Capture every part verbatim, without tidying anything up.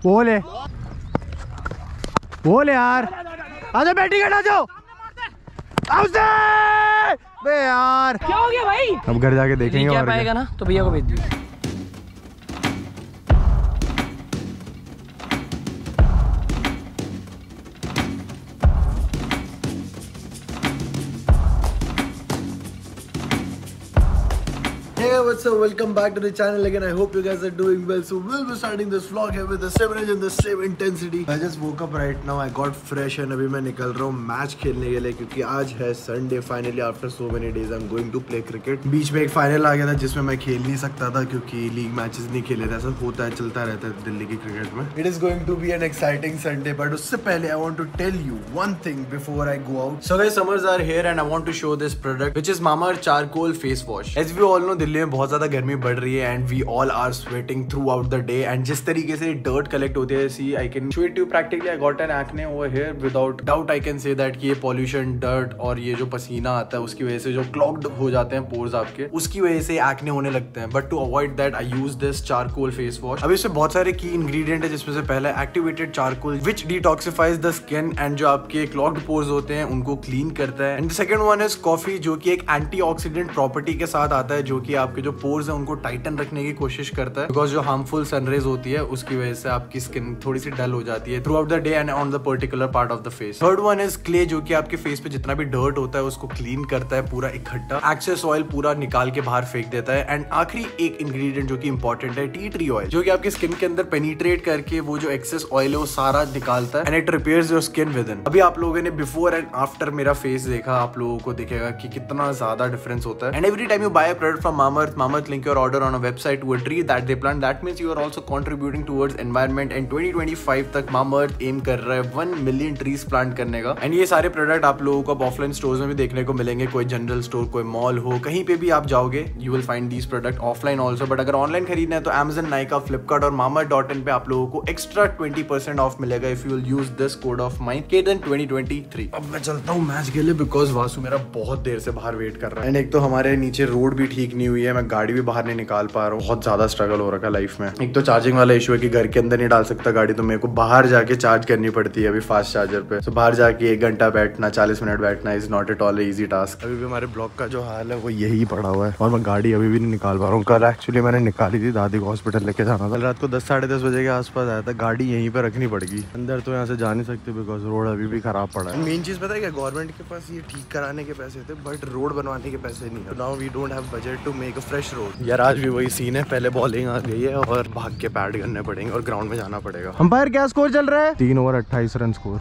बोले बोले यार, आजा बैटिंग हटा जाओ। बे यार क्या हो गया भाई? अब घर जाके देखेंगे क्या और पाएगा ना तो भैया को भेज दियो। Hey, what's up? Welcome back to the channel again. I hope you guys are doing well. So we'll be starting this vlog here with the same energy and the same intensity. I just woke up right now. I got fresh and अभी मैं निकल रहा हूँ match खेलने के लिए क्योंकि आज है Sunday. Finally after so many days I am going to play cricket. बीच में एक फाइनल आ गया था जिसमें मैं खेल नहीं सकता था क्योंकि लीग मैचेस नहीं खेले थे. ऐसा होता है, चलता रहता है दिल्ली की क्रिकेट में. It is going to be an exciting Sunday but उससे पहले I want to tell you one thing before I go out. So guys, summers are here and I want to show this product which is Mamaearth charcoal face wash. As we all know Delhi में बहुत ज्यादा गर्मी बढ़ रही है and we all are sweating throughout the day. And जिस तरीके से डर्ट कलेक्ट होती है, see I can show it you practically. I got an acne over here. Without doubt I can say that कि ये pollution, dirt और ये जो पसीना आता है उसकी वजह से जो क्लॉग्ड हो जाते हैं पोर्स आपके, उसकी वजह से एक्ने होने लगते हैं. But to avoid that I use this charcoal face wash. अभी इसमें बहुत सारे की इंग्रेडिएंट है जिसमें से पहला activated charcoal which detoxifies the skin and जो आपके क्लॉग्ड पोर्स होते हैं उनको क्लीन करता है. And the second one is coffee जो कि एक एंटीऑक्सीडेंट प्रॉपर्टी के साथ आता है जो कि आपके जो पोर्स है उनको टाइटन रखने की कोशिश करता है. बिकॉज जो हार्मफुल सनरेज होती है उसकी वजह से आपकी स्किन थोड़ी सी डल हो जाती है throughout the day and on the particular part of the face. Third one is clay जो कि आपके फेस पे जितना भी डर्ट होता है उसको क्लीन करता है पूरा इकट्ठा. एक्सेस ऑयल पूरा निकाल के बाहर फेंक देता है. एंड आखिरी एक इंग्रेडिएंट जो कि इंपॉर्टेंट है, टी ट्री ऑयल, जो कि आपके स्किन के अंदर पेनिट्रेट करके वो जो एक्सेस ऑयल है वो सारा निकालता है and it repairs your skin within. अभी आप लोगों ने बिफोर एंड आफ्टर मेरा फेस देखा, आप लोगों को दिखेगा कि कितना ज्यादा डिफरेंस होता है. And every time you buy a product from Mamaearth, Mamaearth link your order on a website to a tree that they plant. That means you are also contributing towards environment. and twenty twenty-five तक Mamaearth aim कर रहा है one million trees plant करने का. And ये सारे product आप लोगों को ऑफलाइन स्टोर्स में भी देखने को मिलेंगे. कोई जनरल स्टोर, कोई मॉल हो, कहीं पे भी आप जाओगे you will find these product offline also. But अगर ऑनलाइन खरीदना है तो Amazon, Nykaa, Flipkart और Mamaearth डॉट इन पे आप लोगों को एक्स्ट्रा ट्वेंटी परसेंट ऑफ मिलेगा if you will use this code of mine केदन ट्वेंटी ट्वेंटी थ्री. अब मैं चलता हूँ मैच के लिए बिकॉज वासु मेरा बहुत देर से बाहर वेट कर रहा है. एंड एक तो हमारे नीचे रोड भी ठीक नहीं हुई है, मैं गाड़ी भी बाहर नहीं निकाल पा रहा हूँ. बहुत ज्यादा स्ट्रगल हो रखा है लाइफ में. एक तो चार्जिंग वाला इशू है कि घर के अंदर नहीं डाल सकता गाड़ी, तो मेरे को बाहर जाके चार्ज करनी पड़ती है अभी फास्ट चार्जर पे. तो बाहर जाके एक घंटा बैठना, चालीस मिनट बैठना is not at all easy task. अभी भी हमारे ब्लॉक का जो हाल है वो यही पड़ा हुआ है और मैं गाड़ी अभी भी नहीं निकाल पा रहा हूँ. कल एक्चुअली मैंने निकाली थी, दादी को हॉस्पिटल लेके जाना था. रात को दस साढ़े दस बजे के आसपास आया था. गाड़ी यहीं पे रखनी पड़ेगी, अंदर तो यहाँ से जा नहीं सकते बिकॉज रोड अभी भी खराब पड़ा है. मेन चीज पता है क्या, गवर्नमेंट के पास ये ठीक कराने के पैसे थे बट रोड बनवाने के पैसे नहीं है. Now we don't have budget to make a fresh road. यार आज भी वही सीन है, पहले बॉलिंग आ गई है और भाग के पैड करने पड़ेंगे और ग्राउंड में जाना पड़ेगा. अंपायर क्या स्कोर चल रहा है? तीन ओवर अट्ठाईस रन स्कोर.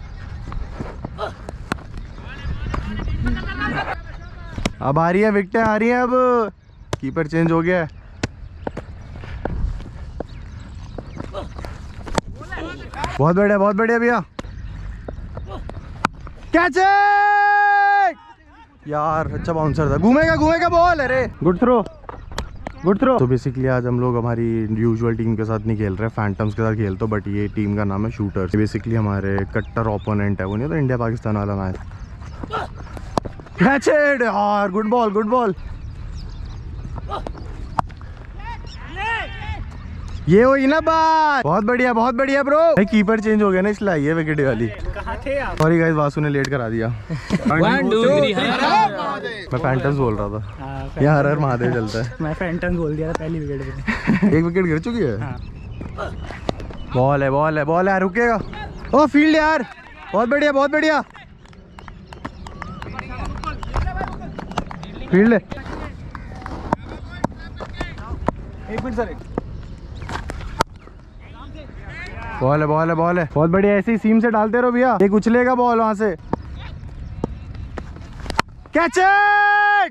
अब आ रही है विकेटें आ रही है. अब कीपर चेंज हो गया है. बहुत बढ़िया बहुत बढ़िया भैया. कैच यार, अच्छा बाउंसर था. घूमेगा घूमेगा बॉल. अरे गुड थ्रो गुड थ्रो. तो बेसिकली आज हम लोग हमारी यूजुअल टीम के साथ नहीं खेल रहे, फैंटम्स के साथ खेलते हो. बट ये टीम का नाम है शूटर्स. बेसिकली हमारे कट्टर ओपोनेंट है, वो नहीं तो इंडिया पाकिस्तान वाला मैच. कैच इट यार, गुड बॉल गुड बॉल. ये हुई ना बात. बहुत बढ़िया बहुत बढ़िया ब्रो. भाई कीपर चेंज हो गया ना इसलिए आई है विकेट वाली. सॉरी गाइस, वासु ने लेट करा दिया. मैं फैंटम्स बोल रहा था. यहाँ हर हर महादेव चलता है. मैं फैंटम्स बोल दिया था पहली विकेट पे. एक विकेट गिर चुकी है. बॉल है बॉल है बॉल है. रुकेगा. ओ फील्ड यार, बहुत बढ़िया बहुत बढ़िया. फील्ड है. एक मिनट सर. बॉल है बॉल है बॉल है. बहुत बढ़िया. ऐसे ही सीम से डालते रहो भैया. एक उछलेगा बॉल वहां से. Catch it.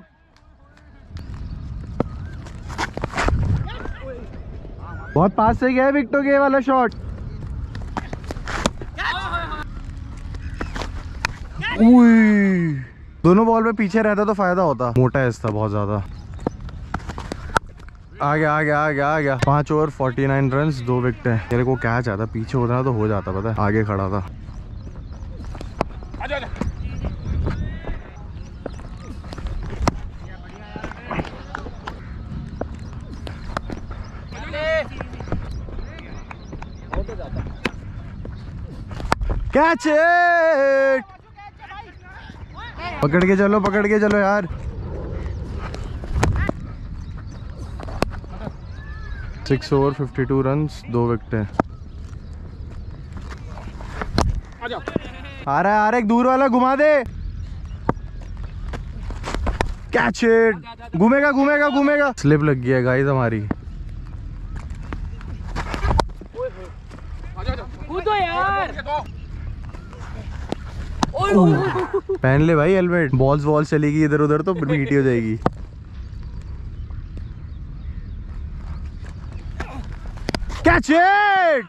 बहुत पास से गया है विकेट के वाला शॉट. दोनों बॉल पे पीछे रहता तो फायदा होता. मोटा है इसका बहुत ज्यादा. आ गया आ गया आ गया आ गया. पांच ओवर फोर्टी नाइन रन, दो विकेट है. तेरे को क्या चाहता, पीछे होता तो हो जाता, पता है आगे खड़ा था. कैच इट, पकड़ के चलो, पकड़ के चलो यार। Six over fifty two run, दो विकेटें। आ रहा है, आ रहा है, एक दूर वाला घुमा दे। कैच इट, घूमेगा घूमेगा घूमेगा। स्लिप लग गया गाइस हमारी। कूदो यार। पहन ले भाई हेलमेट, बॉल्स बॉल्स चलेगी इधर उधर तो पीटी हो जाएगी। कैच इट,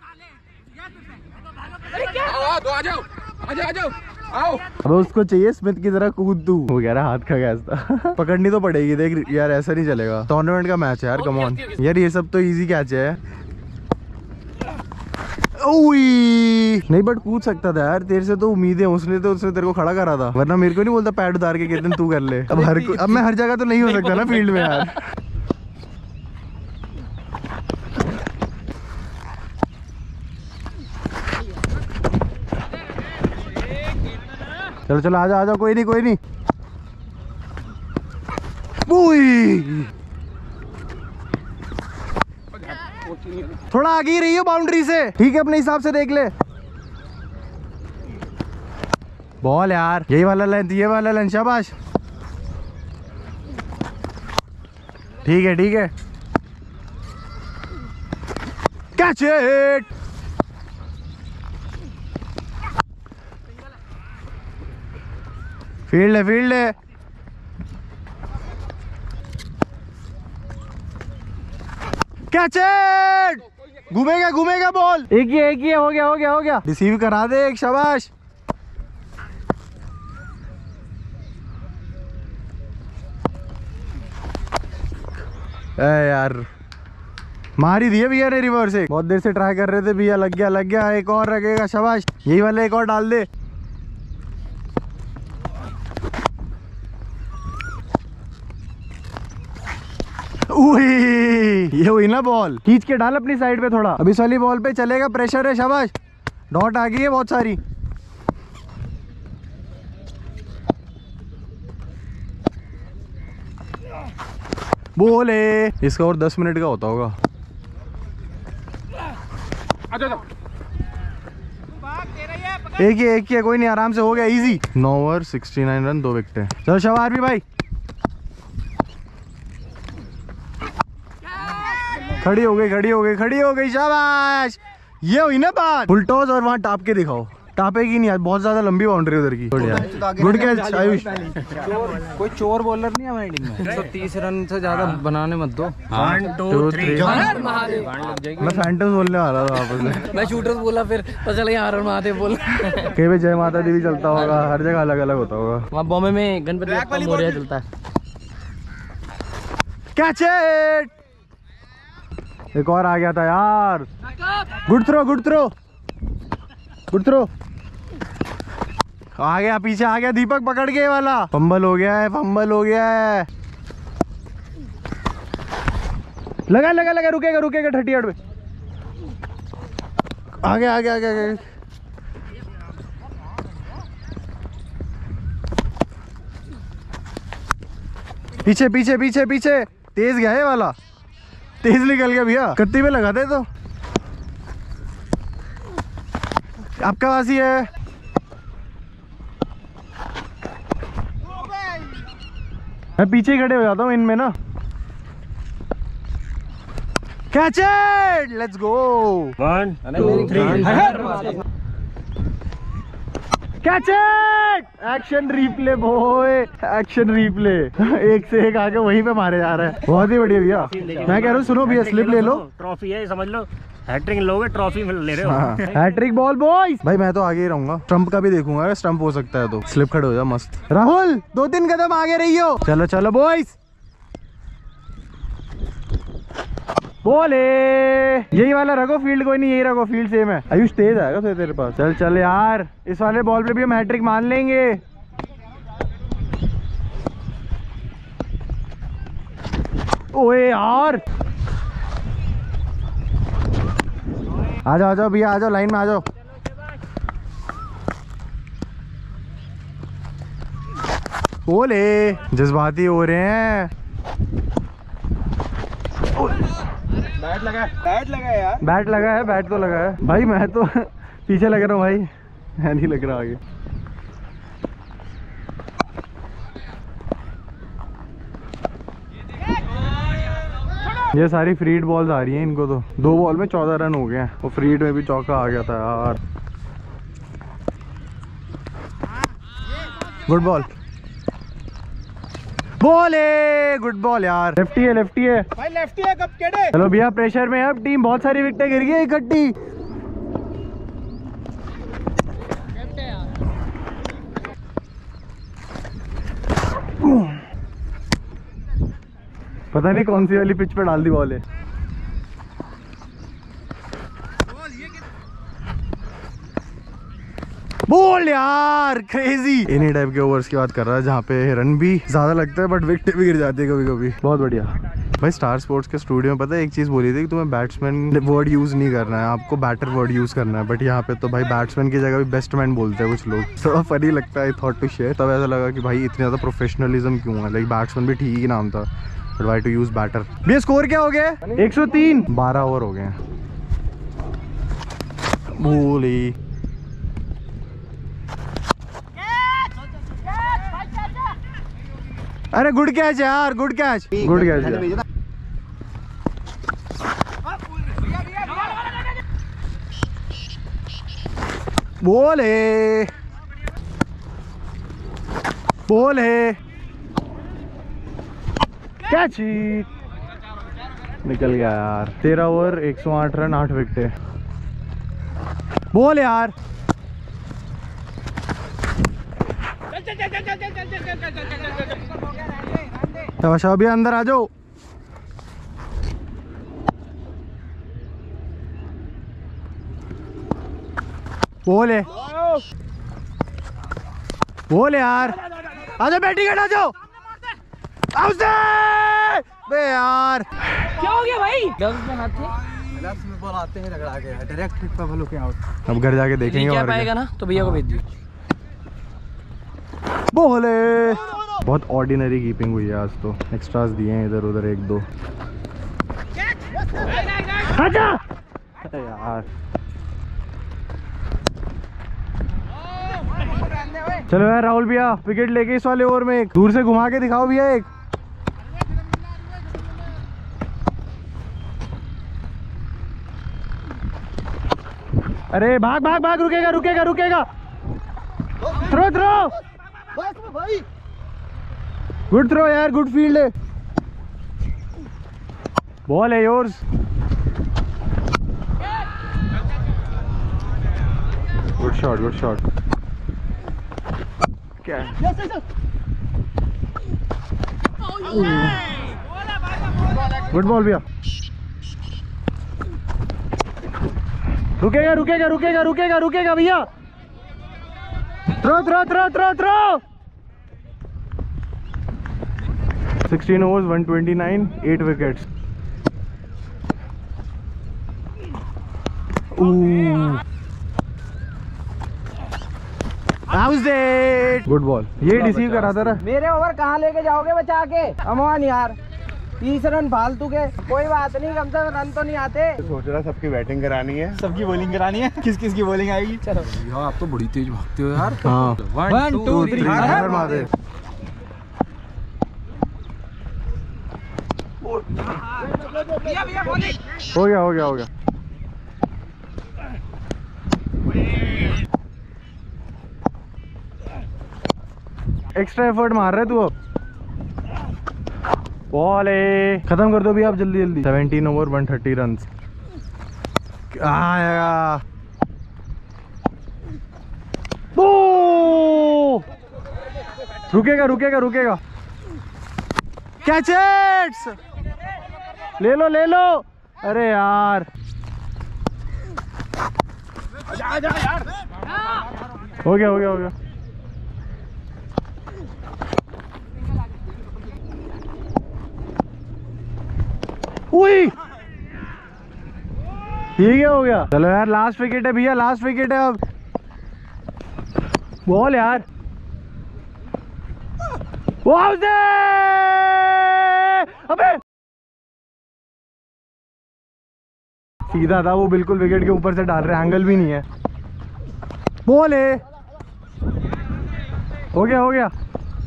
अब उसको चाहिए स्मिथ की तरह कूद तू। वो कह रहा हाथ का गैस था। पकड़नी तो पड़ेगी, देख यार ऐसा नहीं चलेगा। टूर्नामेंट का मैच है यार, कम ऑन यार, ये सब तो इजी कैच है। ओई नहीं, बट कूद सकता था यार, तेरे से तो उम्मीद है, उसने तो उसने तेरे को खड़ा करा था, वरना मेरे को नहीं बोलता पैड उतार के कितने तू कर ले। अब हर अब मैं हर जगह तो नहीं हो सकता ना फील्ड में यार। चलो चलो आजा आजा, कोई नहीं कोई नहीं। थोड़ा आगे ही रही हो बाउंड्री से, ठीक है, अपने हिसाब से देख ले। बॉल यार, यही वाला लेंथ, ये वाला लेंथ, शाबाश। ठीक है ठीक है, कैच इट। फील्ड है फील्ड है। कैच इट, घूमेगा घूमेगा बॉल। एक ही एक ही हो गया हो गया हो गया। रिसीव करा दे एक, शाबाश। ए यार मार ही दिया भैया ने रिवर्स। एक बहुत देर से ट्राई कर रहे थे भैया, लग गया लग गया। एक और लगेगा, शाबाश। यही वाला एक और डाल दे। ये हुई ना बॉल, खींच के डाल अपनी साइड पे थोड़ा। अभी इस वाली बॉल पे चलेगा, प्रेशर है, शाबाश। डॉट आ गई है बहुत सारी। बोले इसका और दस मिनट का होता होगा। एक ही एक ही है, कोई नहीं, आराम से हो गया, इजी। नौ ओवर सिक्सटी नाइन रन, दो विकेट। चलो शवार भी भाई, खड़ी हो गई खड़ी हो गई खड़ी हो गई, शाबाश। ये हुई ना बात। फुल टॉस और वहाँ टाप के दिखाओ। टापेगी नहीं आज, बहुत ज्यादा लंबी बाउंड्री उधर की। Good catch Ayush. कोई चोर बॉलर नहीं है हमारी टीम में। एक सौ तीस रन से ज्यादा बनाने मत दो। One two three. मैं फैंटम बोलने वाला था आपस में। मैं शूटर्स बोला, फिर पता चला यहाँ हर महादेव बोला। कहीं पे जय माता दी भी चलता होगा, हर जगह अलग अलग होता होगा। वहाँ बॉम्बे में गणपति बप्पा मोरया चलता है। कैच इट, एक और आ गया था यार। Good throw good throw good throw. आ गया, पीछे आ गया दीपक, पकड़ के वाला। फंबल हो गया है, फंबल हो गया है। लगा लगा लगा, रुकेगा रुकेगा थर्टी एट पे। आ गया आ गया आ गया, आ गया। पीछे पीछे पीछे पीछे, तेज गया है वाला, तेज निकल गया भैया। कत्ती पे लगा दे तो। आपका वासी है। मैं पीछे ही खड़े हो जाता हूँ इनमें ना। Catch it, let's go. One two three. Catch it, action replay boy, action replay. एक से एक आके वहीं पे मारे जा रहे हैं। बहुत ही बढ़िया भैया। मैं कह रहा हूँ सुनो भैया, स्लिप ले लो। ट्रॉफी है समझ लो, हैट्रिक लोगे, ट्रॉफी ले रहे हो। हाँ, हैट्रिक बॉल बॉयज। भाई मैं तो आगे ही रहूंगा, स्टंप का भी देखूंगा, स्टंप हो सकता है तो। स्लिप खड़े हो जा मस्त। राहुल दो तीन कदम आगे रहियो। चलो चलो बॉयज। बोले यही वाला रखो, फील्ड कोई नहीं, यही रखो, फील्ड सेम है। आयुष तेज आएगा तो तेरे पास। चल चल यार, इस वाले बॉल पे भी हम हैट्रिक मान लेंगे। ओए यार, आ जाओ आ जाओ भैया, आ जाओ लाइन में आ जाओ। ओले जज्बाती हो रहे हैं। बैट लगा बैट लगा यार, बैट लगा है, बैट तो लगा है भाई। मैं तो पीछे लग रहा हूँ भाई, मैं नहीं लग रहा आगे। ये सारी फ्रीड बॉल्स आ रही हैं इनको तो। दो बॉल में चौदह रन हो गए हैं, वो फ्रीड में भी चौका आ गया था यार। गुड बॉल, बॉल है, गुड बॉल यार। लेफ्टी है, लेफ्टी है भाई, लेफ्टी है कब केड़े। चलो भैया प्रेशर में अब टीम, बहुत सारी विकेटें गिर गई इकट्ठी। पता नहीं कौन सी वाली पिच पे डाल दी बॉल है। बोल यार, क्रेजी। इन्हीं टाइप के ओवर्स की बात कर रहा है जहाँ पे रन भी ज्यादा लगता है बट विकेट भी गिर जाती है कभी कभी। बहुत बढ़िया भाई। स्टार स्पोर्ट्स के स्टूडियो में पता है एक चीज बोली थी कि तुम्हें बैट्समैन वर्ड यूज नहीं करना है, आपको बैटर वर्ड यूज करना है। बट यहाँ पे तो भाई बैट्समैन की जगह भी बेस्टमैन बोलते हैं कुछ लोग। थोड़ा फनी लगता है, थॉट टू शेयर। तब ऐसा लगा कि भाई इतनी ज्यादा प्रोफेशनलिज्म क्यों है। लाइक बैट्समैन भी ठीक ही नाम था, but why to use batter. भैया स्कोर क्या हो गया? एक सौ तीन। बारह ओवर हो गए हैं। बोली अरे गुड कैच यार, good catch, good catch. Ball है, बॉल है, कैच ही निकल गया यार। तेरह ओवर एक सौ आठ रन, आठ विकेट। बॉल यार, तमाशा भी अंदर आ जाओ। बोल है, बोल यार, आ जाओ बैटिंग हटा जाओ। बे यार क्या हो गया भाई? ग्लव्स में हाथ थे, ग्लव्स में बॉल आते हैं रगड़ा गया, डायरेक्ट हिट पे लुकिंग आउट। अब घर जाके देखेंगे क्या और पाएगा ना तो भैया को भेज दियो। बोले बहुत ऑर्डिनरी कीपिंग हुई है आज तो। एक्स्ट्रास दिए हैं इधर उधर एक दो। आजा यार, चलो यार राहुल भैया विकेट लेके इस वाले ओवर में एक दूर से घुमा के दिखाओ भैया एक। अरे भाग भाग भाग, रुकेगा रुकेगा रुकेगा। थ्रो थ्रो, गुड थ्रो यार, गुड फील्ड है। बॉल है yours. Good shot, good shot. क्या गुड बॉल भैया। रुकेगा रुकेगा रुकेगा रुकेगा रुकेगा भैया। Throw throw throw throw throw. Sixteen overs, one twenty-nine, eight wickets. Ooh. How's it? Good ball. ये डिसीव करा था रहा। मेरे ओवर कहाँ लेके जाओगे बचा के? अमान यार, तीस रन फालतू के। कोई बात नहीं, कम से कम रन तो नहीं आते। सोच रहा सबकी बैटिंग करानी है, सबकी बॉलिंग करानी है। किस किस की बॉलिंग आएगी? चलो यार, आप तो बड़ी तेज भागते हो यार। हाँ। वन टू थ्री मार दे। हो गया हो गया हो गया। एक्स्ट्रा एफर्ट मार रहे तू। अब बॉल है, खत्म कर दो भी आप जल्दी जल्दी। Seventeen over one thirty run आएगा। रुकेगा रुकेगा रुकेगा। कैच इट्स, ले लो ले लो। अरे यार हो गया हो गया हो गया। उई ये क्या हो गया? चलो यार लास्ट विकेट है भैया, लास्ट विकेट है अब। बॉल यार, अबे सीधा था वो, बिल्कुल विकेट के ऊपर से डाल रहे, एंगल भी नहीं है। बॉल है, हो गया हो गया।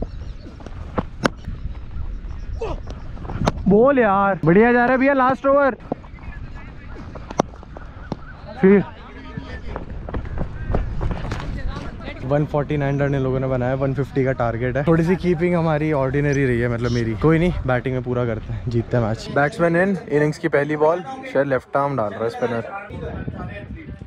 बॉल यार, बढ़िया जा रहा है भैया, लास्ट ओवर। फिर एक सौ उनचास रन इन लोगों ने बनाया, एक सौ पचास का टारगेट है। थोड़ी सी कीपिंग हमारी ऑर्डिनरी रही है, मतलब मेरी। कोई नहीं, बैटिंग में पूरा करते हैं, जीतते हैं मैच। बैट्समैन इन, इनिंग्स की पहली बॉल, शायद लेफ्ट आर्म डाल रहा है स्पिनर।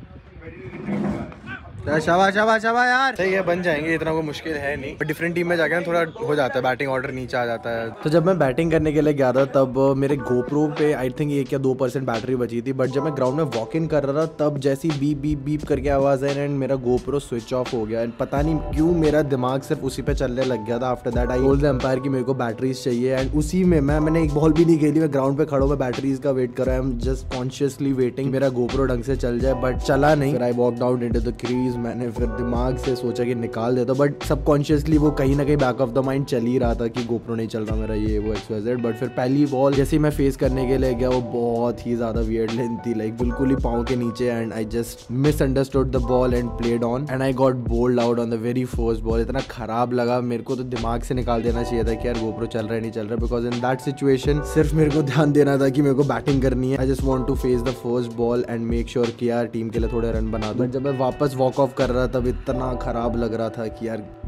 शाबाश शाबाश शाबाश यार, सही है, बन जाएंगे, इतना कोई मुश्किल है नहीं। डिफरेंट टीम में जाके ना थोड़ा हो जाता है, बैटिंग ऑर्डर नीचे आ जाता है। तो जब मैं बैटिंग करने के लिए गया था तब मेरे गोप्रो पे आई थिंक एक या दो परसेंट बैटरी बची थी, बट जब मैं ग्राउंड में वॉक इन कर रहा था तब जैसी बीप बीप बीप करके आवाज आई एंड मेरा गोप्रो स्विच ऑफ हो गया। एंड पता नहीं क्यों मेरा दिमाग सिर्फ उसी पे चलने लग गया था। After that I told the umpire कि मेरे को बैटरीज चाहिए, एंड उसी में मैं मैंने एक बॉल भी नहीं खेली, मैं ग्राउंड पे खड़ा हूँ, मैं बैटरीज का वेट कर रहा हूँ। I am just consciously waiting मेरा गोप्रो ढंग से चल जाए, बट चला नहीं। फिर I walked out into the crease, मैंने फिर दिमाग से सोचा कि निकाल देता, बट सबकॉन्शियसली वो कहीं ना कहीं बैक ऑफ द माइंड चल ही रहा था कि गोप्रो नहीं चल रहा मेरा, ये वो एक्स वाई जेड। बट फिर पहली बॉल जैसे मैं फेस करने के लिए गया, वो बहुत ही ज्यादा वियर्ड लेंथ थी, लाइक बिल्कुल ही पाँव के नीचे, and I just misunderstood the ball and played on, and I got bowled out on the very first ball. इतना खराब लगा मेरे को, तो दिमाग से निकाल देना चाहिए था कि यार गोप्रो चल रहा है नहीं चल रहा, बिकॉज इन दैट सिचुएशन सिर्फ मेरे को ध्यान देना था कि मेरे को बैटिंग करनी है। I just want to face the first ball and make sure कि यार टीम के लिए थोड़े रन बना दूं। जब मैं वापस वॉक ऑफ कर रहा था तब इतना खराब लग रहा था कि यार